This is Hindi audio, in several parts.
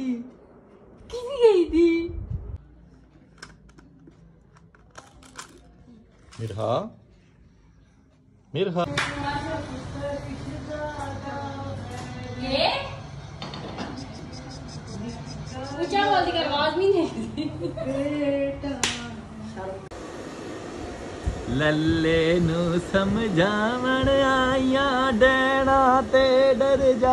किसी गई थी? मिरहा, मिरहा। ये ऊंचा बोल दी कर आवाज नहीं है। लल्ले नू समझावण आया डैना ते डर जा।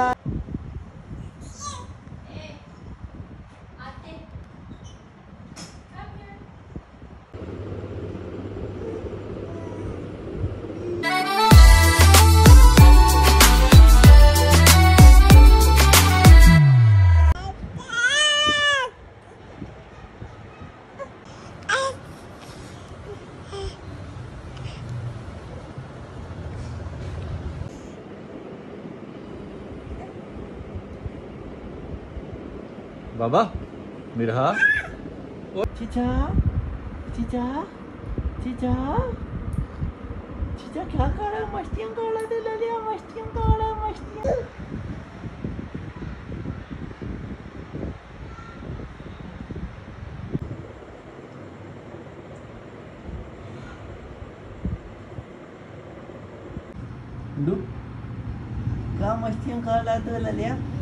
बाबा मिरहा, चीचा चीचा चीचा चीचा क्या कर रहा है? मस्तियां कर रहा है, ले लिया मस्तियां कर रहा है, मस्तियां। क्या मस्तियां कर रहा है, ले लिया।